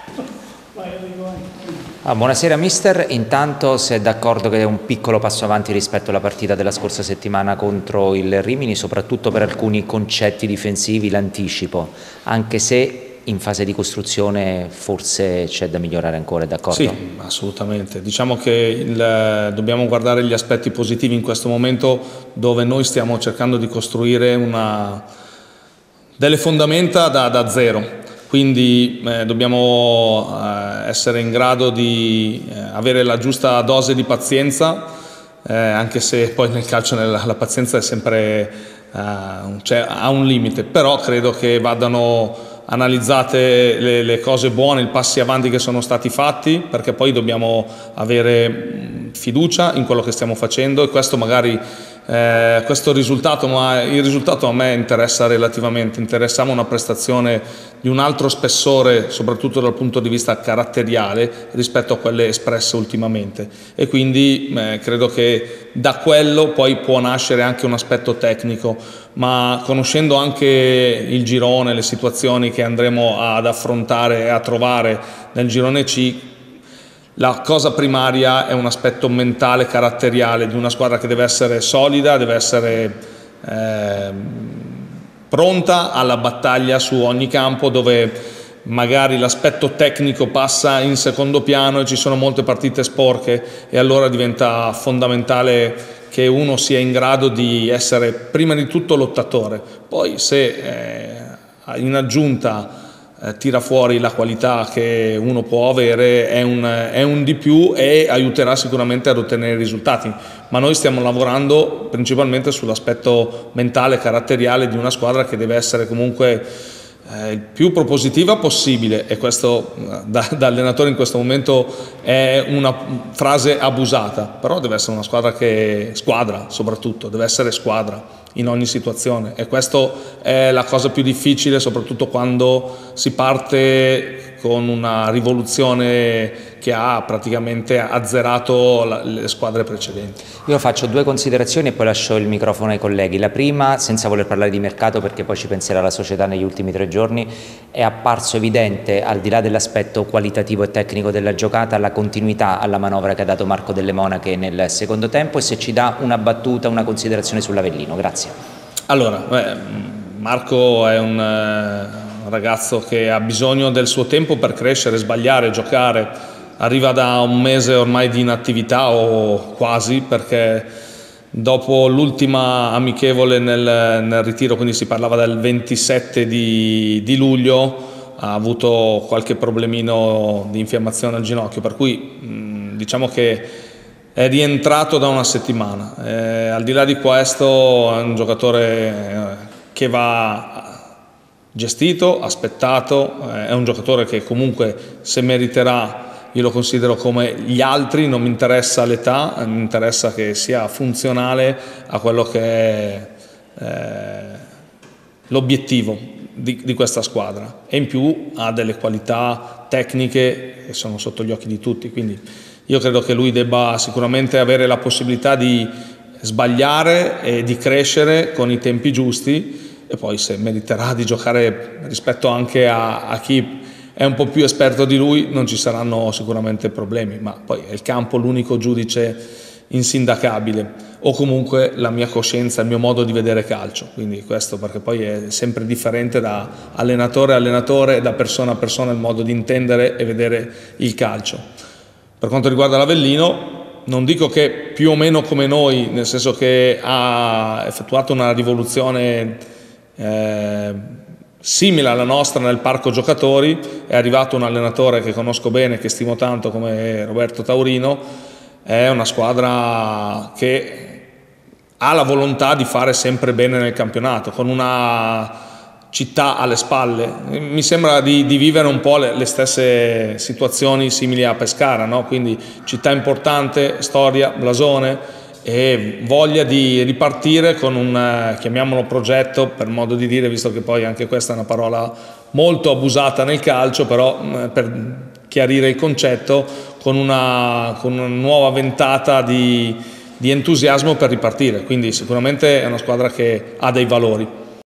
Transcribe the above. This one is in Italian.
Buonasera mister, intanto se è d'accordo che è un piccolo passo avanti rispetto alla partita della scorsa settimana contro il Rimini, soprattutto per alcuni concetti difensivi, l'anticipo, anche se in fase di costruzione forse c'è da migliorare ancora, è d'accordo? Sì, assolutamente. Diciamo che dobbiamo guardare gli aspetti positivi in questo momento dove noi stiamo cercando di costruire delle fondamenta da zero. Quindi dobbiamo essere in grado di avere la giusta dose di pazienza, anche se poi nel calcio la pazienza è sempre ha un limite, però credo che vadano analizzate le cose buone, i passi avanti che sono stati fatti, perché poi dobbiamo avere fiducia in quello che stiamo facendo e questo magari questo risultato, ma il risultato a me interessa relativamente, interessava una prestazione di un altro spessore, soprattutto dal punto di vista caratteriale rispetto a quelle espresse ultimamente, e quindi credo che da quello poi può nascere anche un aspetto tecnico, ma conoscendo anche il girone, le situazioni che andremo ad affrontare e a trovare nel girone C, la cosa primaria è un aspetto mentale, caratteriale di una squadra che deve essere solida, deve essere pronta alla battaglia su ogni campo, dove magari l'aspetto tecnico passa in secondo piano e ci sono molte partite sporche, e allora diventa fondamentale che uno sia in grado di essere prima di tutto lottatore, poi se in aggiunta tira fuori la qualità che uno può avere è un di più e aiuterà sicuramente ad ottenere risultati, ma noi stiamo lavorando principalmente sull'aspetto mentale, caratteriale di una squadra che deve essere comunque il più propositiva possibile, e questo da allenatore in questo momento è una frase abusata, però deve essere una squadra soprattutto, deve essere squadra in ogni situazione, e questo è la cosa più difficile, soprattutto quando si parte con una rivoluzione che ha praticamente azzerato le squadre precedenti. Io faccio due considerazioni e poi lascio il microfono ai colleghi. La prima, senza voler parlare di mercato perché poi ci penserà la società negli ultimi 3 giorni, è apparso evidente, al di là dell'aspetto qualitativo e tecnico della giocata, la continuità alla manovra che ha dato Marco Delle Monache nel secondo tempo, e se ci dà una battuta, una considerazione sull'Avellino. Grazie. Allora, Marco è un ragazzo che ha bisogno del suo tempo per crescere, sbagliare, giocare. Arriva da un mese ormai di inattività, o quasi, perché dopo l'ultima amichevole nel ritiro, quindi si parlava del 27 di luglio, ha avuto qualche problemino di infiammazione al ginocchio, per cui diciamo che è rientrato da una settimana. Al di là di questo è un giocatore che va gestito, aspettato, è un giocatore che comunque, se meriterà, io lo considero come gli altri, non mi interessa l'età, mi interessa che sia funzionale a quello che è l'obiettivo di questa squadra, e in più ha delle qualità tecniche che sono sotto gli occhi di tutti, quindi io credo che lui debba sicuramente avere la possibilità di sbagliare e di crescere con i tempi giusti, e poi se meriterà di giocare rispetto anche a chi è un po' più esperto di lui non ci saranno sicuramente problemi, ma poi è il campo l'unico giudice insindacabile, o comunque la mia coscienza, il mio modo di vedere calcio, quindi questo, perché poi è sempre differente da allenatore a allenatore, da persona a persona, il modo di intendere e vedere il calcio. Per quanto riguarda l'Avellino, non dico che più o meno come noi, nel senso che ha effettuato una rivoluzione simile alla nostra nel parco giocatori, è arrivato un allenatore che conosco bene, che stimo tanto, come Roberto Taurino. È una squadra che ha la volontà di fare sempre bene nel campionato, con una città alle spalle. Mi sembra di vivere un po' le stesse situazioni simili a Pescara, no? Quindi città importante, storia, blasone e voglia di ripartire con un, chiamiamolo progetto per modo di dire, visto che poi anche questa è una parola molto abusata nel calcio, però per chiarire il concetto, con una nuova ventata di entusiasmo per ripartire. Quindi sicuramente è una squadra che ha dei valori.